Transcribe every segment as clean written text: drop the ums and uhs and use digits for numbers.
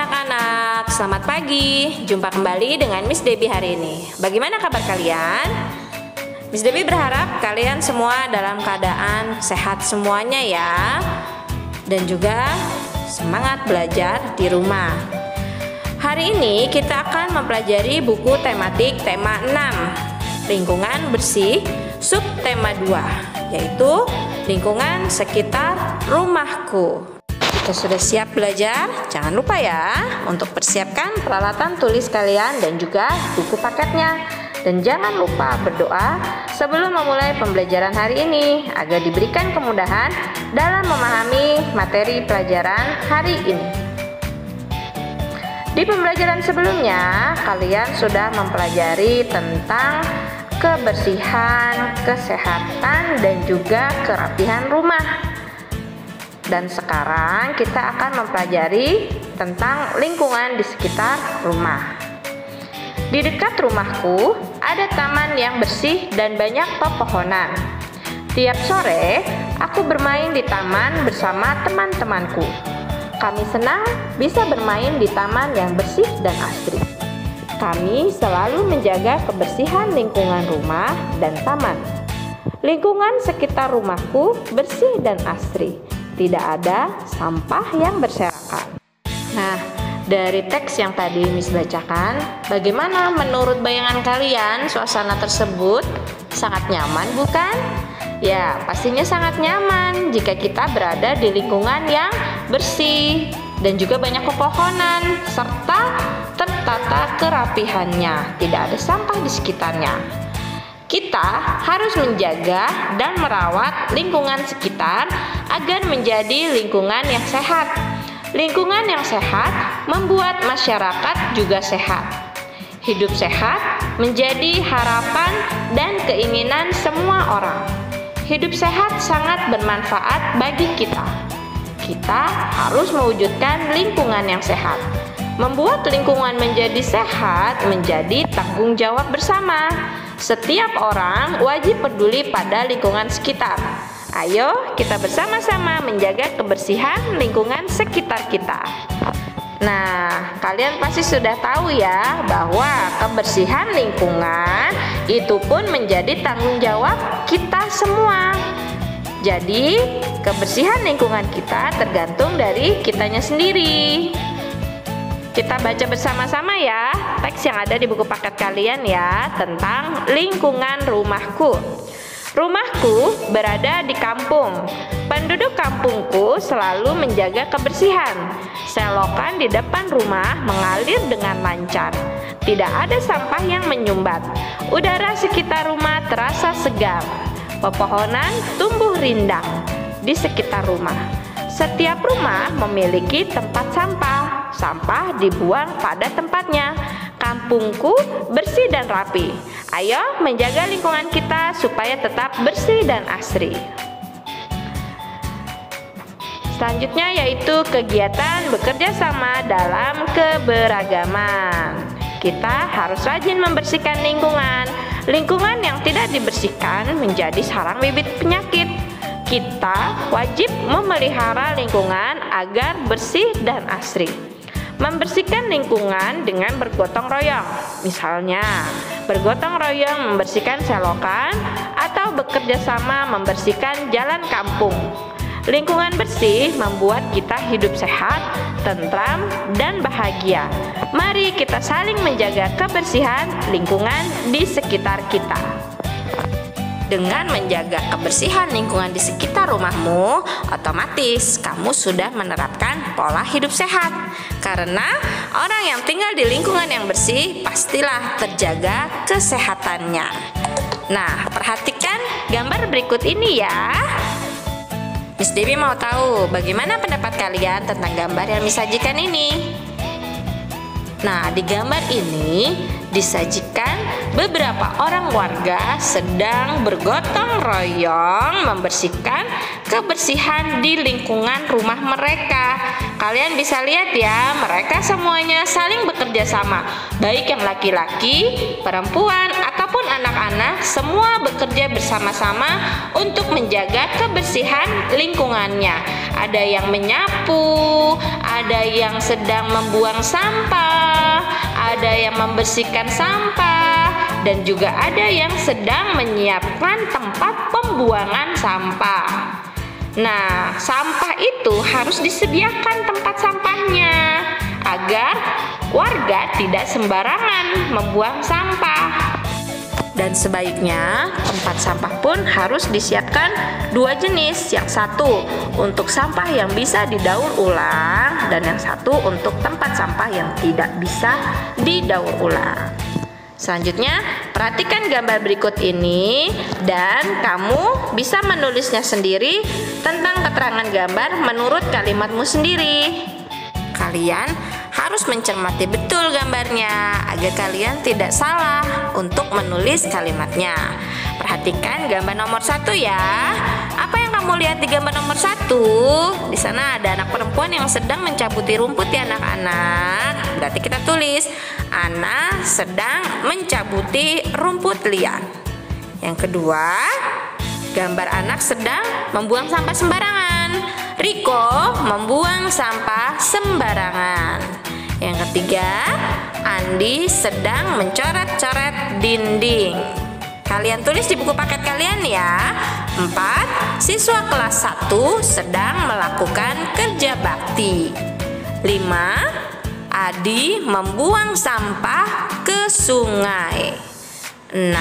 anak-anak, selamat pagi. Jumpa kembali dengan Miss Debbie hari ini. Bagaimana kabar kalian? Miss Debbie berharap kalian semua dalam keadaan sehat semuanya ya. Dan juga semangat belajar di rumah. Hari ini kita akan mempelajari buku tematik tema 6, Lingkungan Bersih, subtema 2, yaitu Lingkungan Sekitar Rumahku. Kita sudah siap belajar? Jangan lupa ya untuk persiapkan peralatan tulis kalian dan juga buku paketnya. Dan jangan lupa berdoa sebelum memulai pembelajaran hari ini agar diberikan kemudahan dalam memahami materi pelajaran hari ini. Di pembelajaran sebelumnya, kalian sudah mempelajari tentang kebersihan, kesehatan, dan juga kerapihan rumah. Dan sekarang kita akan mempelajari tentang lingkungan di sekitar rumah. Di dekat rumahku ada taman yang bersih dan banyak pepohonan. Tiap sore aku bermain di taman bersama teman-temanku. Kami senang bisa bermain di taman yang bersih dan asri. Kami selalu menjaga kebersihan lingkungan rumah dan taman. Lingkungan sekitar rumahku bersih dan asri. Tidak ada sampah yang berserakan. Nah, dari teks yang tadi Miss bacakan, bagaimana menurut bayangan kalian suasana tersebut? Sangat nyaman bukan? Ya, pastinya sangat nyaman jika kita berada di lingkungan yang bersih dan juga banyak pepohonan serta tertata kerapihannya. Tidak ada sampah di sekitarnya. Kita harus menjaga dan merawat lingkungan sekitar agar menjadi lingkungan yang sehat. Lingkungan yang sehat membuat masyarakat juga sehat. Hidup sehat menjadi harapan dan keinginan semua orang. Hidup sehat sangat bermanfaat bagi kita. Kita harus mewujudkan lingkungan yang sehat. Membuat lingkungan menjadi sehat menjadi tanggung jawab bersama. Setiap orang wajib peduli pada lingkungan sekitar. Ayo kita bersama-sama menjaga kebersihan lingkungan sekitar kita. Nah, kalian pasti sudah tahu ya bahwa kebersihan lingkungan itu pun menjadi tanggung jawab kita semua. Jadi, kebersihan lingkungan kita tergantung dari kitanya sendiri. Kita baca bersama-sama ya teks yang ada di buku paket kalian ya tentang lingkungan rumahku. Rumahku berada di kampung. Penduduk kampungku selalu menjaga kebersihan. Selokan di depan rumah mengalir dengan lancar. Tidak ada sampah yang menyumbat. Udara sekitar rumah terasa segar. Pepohonan tumbuh rindang di sekitar rumah. Setiap rumah memiliki tempat sampah. Sampah dibuang pada tempatnya. Kampungku bersih dan rapi. Ayo menjaga lingkungan kita supaya tetap bersih dan asri. Selanjutnya yaitu kegiatan bekerja sama dalam keberagaman. Kita harus rajin membersihkan lingkungan. Lingkungan yang tidak dibersihkan menjadi sarang bibit penyakit. Kita wajib memelihara lingkungan agar bersih dan asri. Membersihkan lingkungan dengan bergotong royong. Misalnya, bergotong royong membersihkan selokan atau bekerja sama membersihkan jalan kampung. Lingkungan bersih membuat kita hidup sehat, tentram, dan bahagia. Mari kita saling menjaga kebersihan lingkungan di sekitar kita. Dengan menjaga kebersihan lingkungan di sekitar rumahmu, otomatis kamu sudah menerapkan pola hidup sehat. Karena orang yang tinggal di lingkungan yang bersih pastilah terjaga kesehatannya. Nah, perhatikan gambar berikut ini ya. Miss Debbie mau tahu bagaimana pendapat kalian tentang gambar yang disajikan ini. Nah, di gambar ini disajikan beberapa orang warga sedang bergotong royong membersihkan kebersihan di lingkungan rumah mereka. Kalian bisa lihat ya, mereka semuanya saling bekerja sama, baik yang laki-laki, perempuan, ataupun Namun anak-anak semua bekerja bersama-sama untuk menjaga kebersihan lingkungannya. Ada yang menyapu, ada yang sedang membuang sampah, ada yang membersihkan sampah, dan juga ada yang sedang menyiapkan tempat pembuangan sampah. Nah, sampah itu harus disediakan tempat sampahnya agar warga tidak sembarangan membuang sampah. Dan sebaiknya tempat sampah pun harus disiapkan dua jenis. Yang satu untuk sampah yang bisa didaur ulang, dan yang satu untuk tempat sampah yang tidak bisa didaur ulang. Selanjutnya, perhatikan gambar berikut ini dan kamu bisa menulisnya sendiri tentang keterangan gambar menurut kalimatmu sendiri. Kalian harus mencermati betul gambarnya agar kalian tidak salah untuk menulis kalimatnya. Perhatikan gambar nomor 1 ya. Apa yang kamu lihat di gambar nomor 1? Di sana ada anak perempuan yang sedang mencabuti rumput ya anak-anak. Berarti kita tulis Ana sedang mencabuti rumput liar. Yang kedua, gambar anak sedang membuang sampah sembarangan. Riko membuang sampah sembarangan. Yang ketiga, Andi sedang mencoret-coret dinding. Kalian tulis di buku paket kalian ya. 4. Siswa kelas 1 sedang melakukan kerja bakti. 5. Adi membuang sampah ke sungai. 6.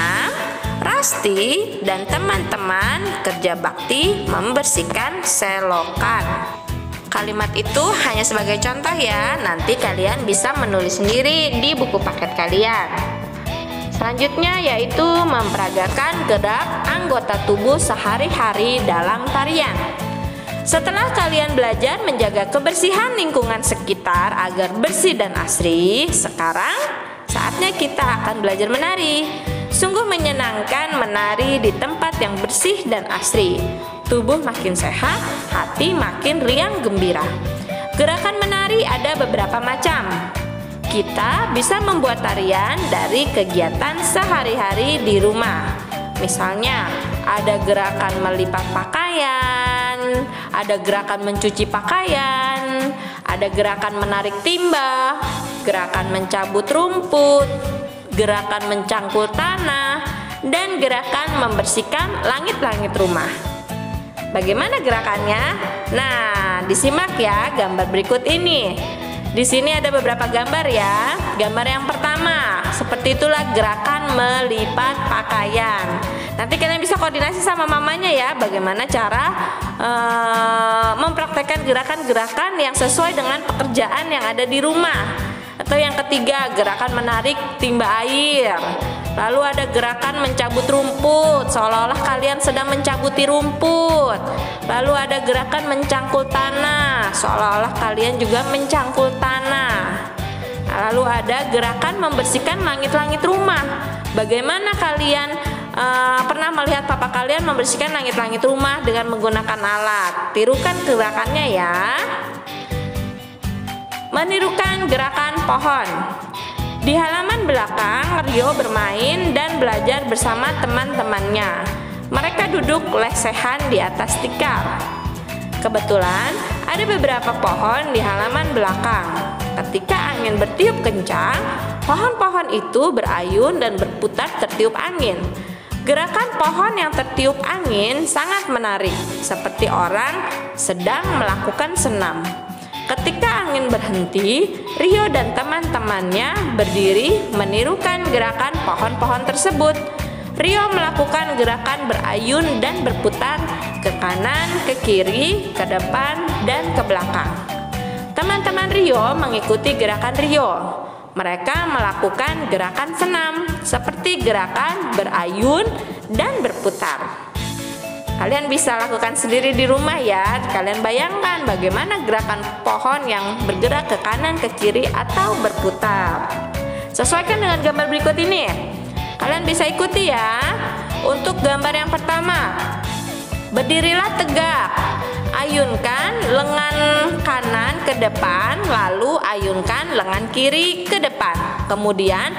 Rasti dan teman-teman kerja bakti membersihkan selokan. Kalimat itu hanya sebagai contoh ya. Nanti kalian bisa menulis sendiri di buku paket kalian. Selanjutnya yaitu memperagakan gerak anggota tubuh sehari-hari dalam tarian. Setelah kalian belajar menjaga kebersihan lingkungan sekitar agar bersih dan asri, sekarang saatnya kita akan belajar menari. Sungguh menyenangkan menari di tempat yang bersih dan asri. Tubuh makin sehat, hati makin riang gembira. Gerakan menari ada beberapa macam. Kita bisa membuat tarian dari kegiatan sehari-hari di rumah. Misalnya, ada gerakan melipat pakaian, ada gerakan mencuci pakaian, ada gerakan menarik timba, gerakan mencabut rumput, gerakan mencangkul tanah, dan gerakan membersihkan langit-langit rumah. Bagaimana gerakannya? Nah, disimak ya gambar berikut ini. Di sini ada beberapa gambar ya. Gambar yang pertama, seperti itulah gerakan melipat pakaian. Nanti kalian bisa koordinasi sama mamanya ya, bagaimana cara mempraktekkan gerakan-gerakan yang sesuai dengan pekerjaan yang ada di rumah. Atau yang ketiga, gerakan menarik timba air. Lalu ada gerakan mencabut rumput, seolah-olah kalian sedang mencabuti rumput. Lalu ada gerakan mencangkul tanah, seolah-olah kalian juga mencangkul tanah. Lalu ada gerakan membersihkan langit-langit rumah. Bagaimana kalian pernah melihat papa kalian membersihkan langit-langit rumah dengan menggunakan alat? Tirukan gerakannya ya. Menirukan gerakan pohon. Di halaman belakang, Rio bermain dan belajar bersama teman-temannya. Mereka duduk lesehan di atas tikar. Kebetulan ada beberapa pohon di halaman belakang. Ketika angin bertiup kencang, pohon-pohon itu berayun dan berputar tertiup angin. Gerakan pohon yang tertiup angin sangat menarik, seperti orang sedang melakukan senam. Ketika angin berhenti, Rio dan teman-temannya berdiri menirukan gerakan pohon-pohon tersebut. Rio melakukan gerakan berayun dan berputar ke kanan, ke kiri, ke depan, dan ke belakang. Teman-teman Rio mengikuti gerakan Rio. Mereka melakukan gerakan senam seperti gerakan berayun dan berputar. Kalian bisa lakukan sendiri di rumah ya. Kalian bayangkan bagaimana gerakan pohon yang bergerak ke kanan, ke kiri, atau berputar. Sesuaikan dengan gambar berikut ini. Kalian bisa ikuti ya. Untuk gambar yang pertama, berdirilah tegak. Ayunkan lengan kanan ke depan, lalu ayunkan lengan kiri ke depan. Kemudian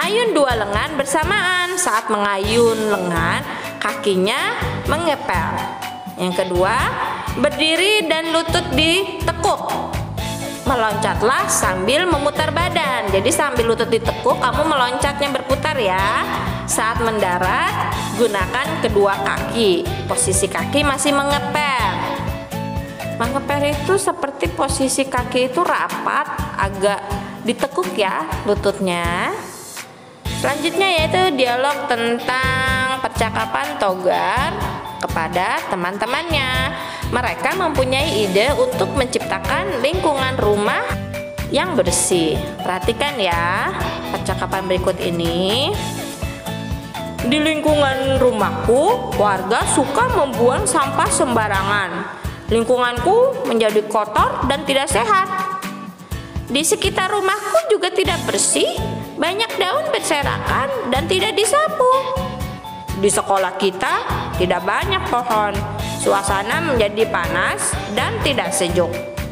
Mengayun dua lengan bersamaan. Saat mengayun lengan, kakinya mengepel. Yang kedua, berdiri dan lutut ditekuk. Meloncatlah sambil memutar badan. Jadi sambil lutut ditekuk, kamu meloncatnya berputar ya. Saat mendarat, gunakan kedua kaki. Posisi kaki masih mengepel. Mengepel itu seperti posisi kaki itu rapat, agak ditekuk ya lututnya. Selanjutnya yaitu dialog tentang percakapan Togar kepada teman-temannya. Mereka mempunyai ide untuk menciptakan lingkungan rumah yang bersih. Perhatikan ya percakapan berikut ini. Di lingkungan rumahku, warga suka membuang sampah sembarangan. Lingkunganku menjadi kotor dan tidak sehat. Di sekitar rumahku juga tidak bersih, banyak daun berserakan dan tidak disapu. Di sekolah kita tidak banyak pohon, suasana menjadi panas dan tidak sejuk.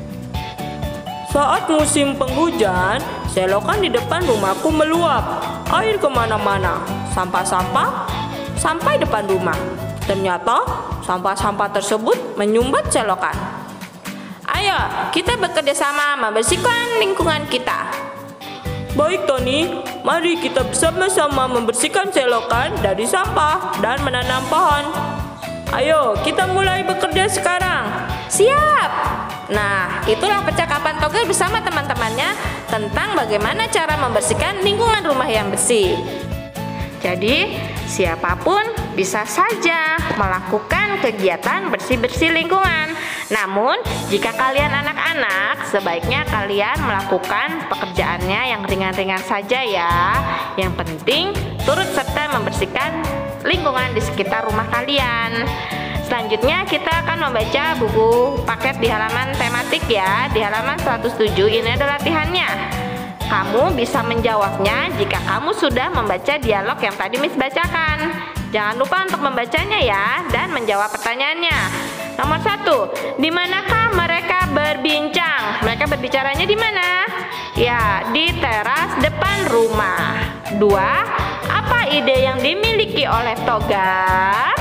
Saat musim penghujan, selokan di depan rumahku meluap, air kemana-mana, sampah-sampah sampai depan rumah. Ternyata sampah-sampah tersebut menyumbat selokan. Ayo, kita bekerja sama membersihkan lingkungan kita. Baik Tony, mari kita bersama-sama membersihkan selokan dari sampah dan menanam pohon. Ayo, kita mulai bekerja sekarang. Siap. Nah, itulah percakapan Togar bersama teman-temannya tentang bagaimana cara membersihkan lingkungan rumah yang bersih. Jadi, siapapun bisa saja melakukan kegiatan bersih-bersih lingkungan. Namun, jika kalian anak-anak, sebaiknya kalian melakukan pekerjaannya yang ringan-ringan saja ya. Yang penting, turut serta membersihkan lingkungan di sekitar rumah kalian. Selanjutnya kita akan membaca buku paket di halaman tematik ya. Di halaman 107 ini adalah latihannya. Kamu bisa menjawabnya jika kamu sudah membaca dialog yang tadi Miss bacakan. Jangan lupa untuk membacanya ya dan menjawab pertanyaannya. Nomor 1, di manakah mereka berbincang? Mereka berbicaranya di mana? Ya, di teras depan rumah. 2, apa ide yang dimiliki oleh Togar?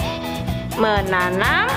Menanam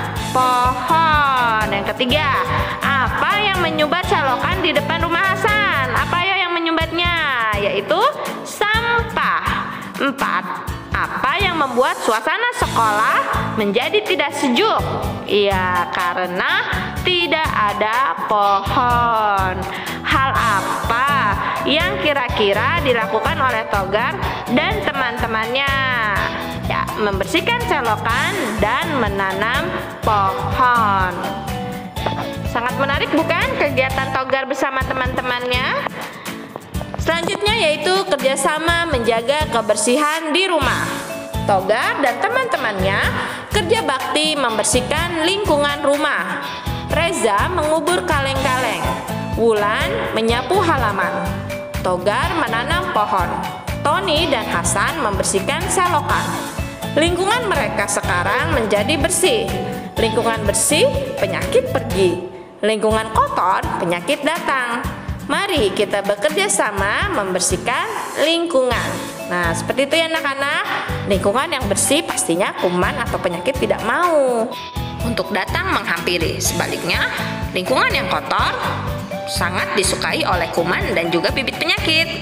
pohon. Yang ketiga, apa yang menyumbat selokan di depan rumah Hasan? Apa yang menyumbatnya? Yaitu sampah. 4, apa yang membuat suasana sekolah menjadi tidak sejuk? Iya, karena tidak ada pohon. Hal apa yang kira-kira dilakukan oleh Togar dan teman-temannya? Ya, membersihkan selokan dan menanam pohon. Sangat menarik bukan kegiatan Togar bersama teman-temannya? Selanjutnya yaitu kerjasama menjaga kebersihan di rumah. Togar dan teman-temannya kerja bakti membersihkan lingkungan rumah. Reza mengubur kaleng-kaleng. Wulan menyapu halaman. Togar menanam pohon. Tony dan Hasan membersihkan selokan. Lingkungan mereka sekarang menjadi bersih. Lingkungan bersih, penyakit pergi. Lingkungan kotor, penyakit datang. Mari kita bekerja sama membersihkan lingkungan. Nah, seperti itu ya anak-anak. Lingkungan yang bersih pastinya kuman atau penyakit tidak mau untuk datang menghampiri. Sebaliknya, lingkungan yang kotor sangat disukai oleh kuman dan juga bibit penyakit.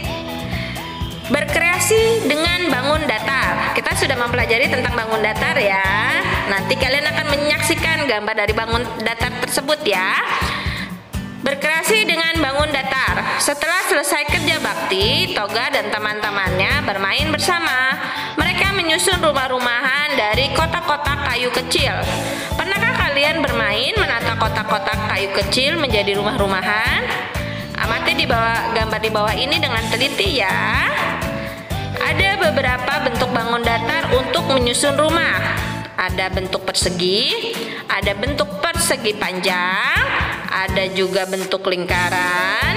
Berkreasi dengan bangun datar. Kita sudah mempelajari tentang bangun datar ya. Nanti kalian akan menyaksikan gambar dari bangun datar tersebut ya. Berkreasi dengan bangun datar. Setelah selesai kerja bakti, Togar dan teman-temannya bermain bersama. Mereka menyusun rumah-rumahan dari kotak-kotak kayu kecil. Pernahkah kalian bermain menata kotak-kotak kayu kecil menjadi rumah-rumahan? Amati gambar di bawah ini dengan teliti ya. Ada beberapa bentuk bangun datar untuk menyusun rumah. Ada bentuk persegi, ada bentuk persegi panjang, ada juga bentuk lingkaran,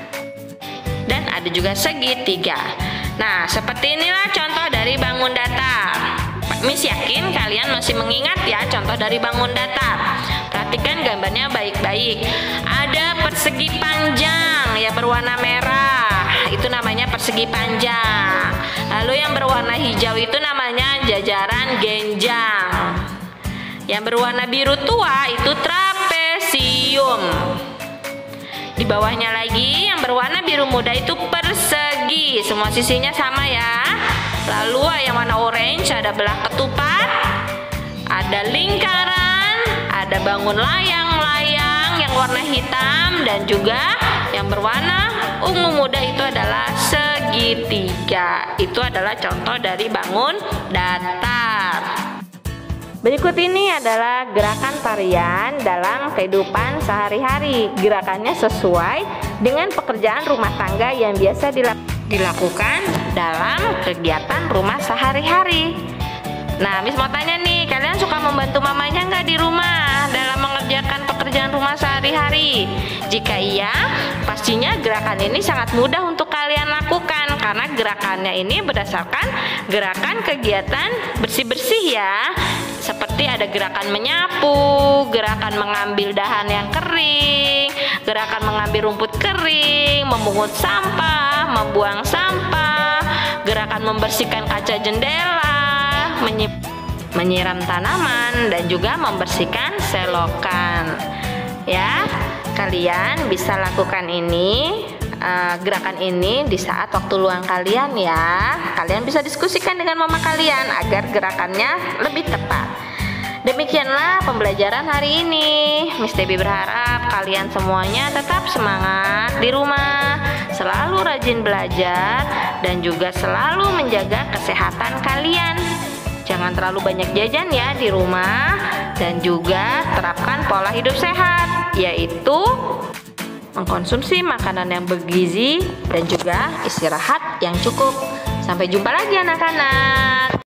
dan ada juga segitiga. Nah, seperti inilah contoh dari bangun datar. Miss yakin kalian masih mengingat ya contoh dari bangun datar. Perhatikan gambarnya baik-baik. Ada persegi panjang ya berwarna merah. Itu namanya persegi persegi panjang. Lalu yang berwarna hijau itu namanya jajaran genjang. Yang berwarna biru tua itu trapesium. Di bawahnya lagi yang berwarna biru muda itu persegi, semua sisinya sama ya. Lalu yang warna orange ada belah ketupat, ada lingkaran, ada bangun layang-layang yang warna hitam, dan juga yang berwarna ungu muda itu adalah segitiga. Itu adalah contoh dari bangun datar. Berikut ini adalah gerakan tarian dalam kehidupan sehari-hari. Gerakannya sesuai dengan pekerjaan rumah tangga yang biasa dilakukan dalam kegiatan rumah sehari-hari. Nah, Miss mau tanya nih, kalian suka membantu mamanya nggak di rumah dalam mengerjakan pekerjaan rumah sehari-hari? Jika iya, pastinya gerakan ini sangat mudah untuk kalian lakukan karena gerakannya ini berdasarkan gerakan kegiatan bersih-bersih ya. Seperti ada gerakan menyapu, gerakan mengambil dahan yang kering, gerakan mengambil rumput kering, memungut sampah, membuang sampah, gerakan membersihkan kaca jendela, menyiram tanaman, dan juga membersihkan selokan. Ya, kalian bisa lakukan ini, gerakan ini di saat waktu luang kalian ya. Kalian bisa diskusikan dengan mama kalian agar gerakannya lebih tepat. Demikianlah pembelajaran hari ini. Miss Debbie berharap kalian semuanya tetap semangat di rumah, selalu rajin belajar, dan juga selalu menjaga kesehatan kalian. Jangan terlalu banyak jajan ya di rumah, dan juga terapkan pola hidup sehat, yaitu mengkonsumsi makanan yang bergizi dan juga istirahat yang cukup. Sampai jumpa lagi anak-anak.